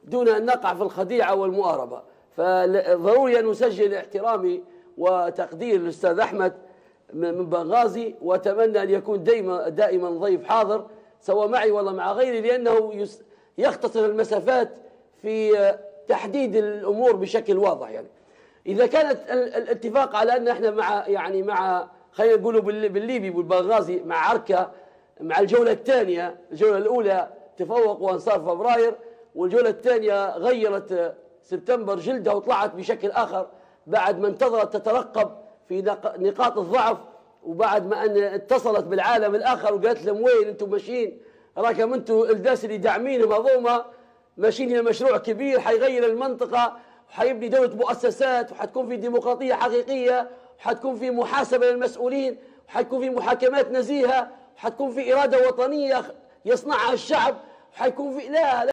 دون أن نقع في الخديعة والمؤاربة. فضروري أن نسجل احترامي وتقدير الأستاذ أحمد من بنغازي، وأتمنى أن يكون دائما ضيف حاضر سواء معي ولا مع غيري، لأنه يختصر المسافات في تحديد الأمور بشكل واضح. يعني إذا كانت الاتفاق على أن احنا مع خلينا نقولوا بالليبي والبنغازي مع عركة، مع الجولة الثانية، الجولة الأولى تفوق وانصار فبراير، والجولة الثانية غيرت سبتمبر جلدها وطلعت بشكل آخر بعد ما انتظرت تترقب في نقاط الضعف، وبعد ما أن اتصلت بالعالم الآخر وقالت لهم وين أنتم ماشيين؟ راكم أنتم الناس اللي داعمينهم هذوما ماشيين إلى مشروع كبير حيغير المنطقة وحيبني دولة مؤسسات، وحتكون في ديمقراطية حقيقية، وحتكون في محاسبة للمسؤولين، وحتكون في محاكمات نزيهة، وحتكون في إرادة وطنية يصنعها الشعب، وحيكون في لا